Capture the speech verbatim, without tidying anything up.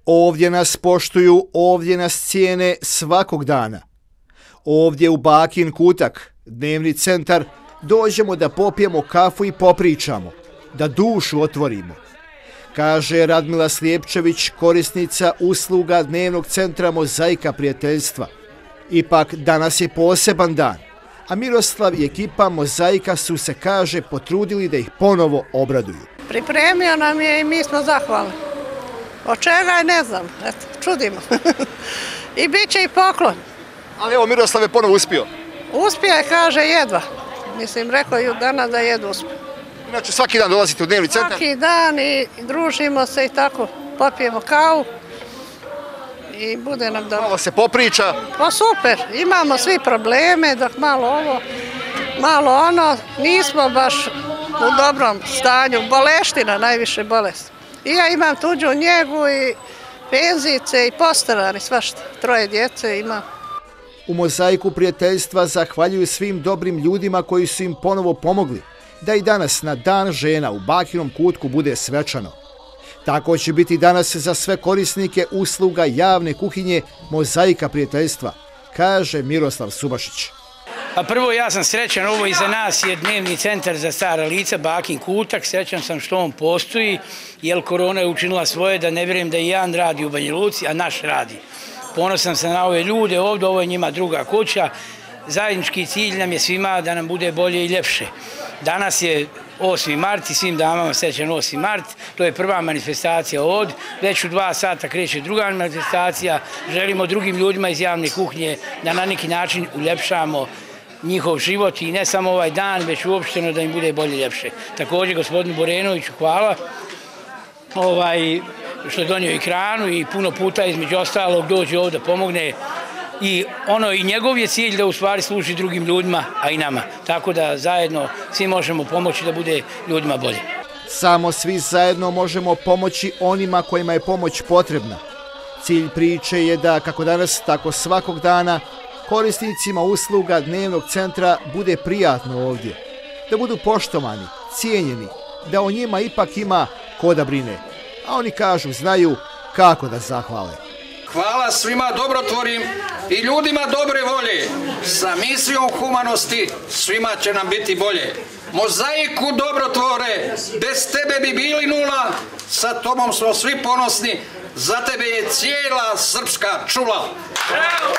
Ovdje nas poštuju, ovdje nas cijene svakog dana. Ovdje u Bakin kutak, dnevni centar, dođemo da popijemo kafu i popričamo, da dušu otvorimo. Kaže Radmila Slijepčević, korisnica usluga dnevnog centra Mozaika prijateljstva. Ipak danas je poseban dan, a Miroslav i ekipa Mozaika su se, kaže, potrudili da ih ponovo obraduju. Pripremio nam je i mi smo zahvalni. Od čega je ne znam, eto, čudimo. I bit će i poklon. Ali evo, Miroslav je ponovo uspio. Uspio je, kaže, jedva. Mislim, rekao ju danas da jedva uspio. Znači, svaki dan dolazite u dnevni centar? Svaki dan i družimo se i tako, popijemo kavu i bude nam dobro. Malo se popriča? Pa super, imamo svi probleme, dok malo ovo, malo ono, nismo baš u dobrom stanju, boleština, najviše bolest. I ja imam tuđu njegu i penzice i postaran i svašta, troje djece imam. U Mozaiku prijateljstva zahvaljuju svim dobrim ljudima koji su im ponovo pomogli da i danas na Dan žena u Bakinom kutku bude svečano. Tako će biti danas za sve korisnike usluga javne kuhinje Mozaika prijateljstva, kaže Miroslav Subašić. A prvo, ja sam srećan, ovo iza nas je dnevni centar za stara lica, Bakin kutak, srećan sam što on postoji, jer korona je učinila svoje, da ne vjerujem da i jedan radi u Banja Luci, a naš radi. Ponosan sam na ove ljude ovdje, ovo je njima druga kuća. Zajednički cilj nam je svima da nam bude bolje i ljepše. Danas je osmi mart i svim damama srećan osmi mart. To je prva manifestacija od. Već u dva sata kreće druga manifestacija. Želimo drugim ljudima iz javne kuhnje da na neki način uljepšamo njihov život i ne samo ovaj dan, već uopšteno da im bude bolje i ljepše. Također, gospodinu Borenoviću hvala ovaj, što je donio i hranu i puno puta između ostalog dođe ovdje da pomogne. I ono i njegov je cilj da u stvari služi drugim ljudima, a i nama. Tako da zajedno svi možemo pomoći da bude ljudima bolje. Samo svi zajedno možemo pomoći onima kojima je pomoć potrebna. Cilj priče je da kako danas, tako svakog dana korisnicima usluga dnevnog centra bude prijatno ovdje. Da budu poštovani, cijenjeni, da o njima ipak ima ko da brine. A oni kažu, znaju kako da zahvale. Hvala svima dobrotvorim i ljudima dobre volje. Sa misijom humanosti svima će nam biti bolje. Mozaiku dobrotvore, bez tebe bi bili nula, sa tobom smo svi ponosni, za tebe je cijela srpska čula. Bravo!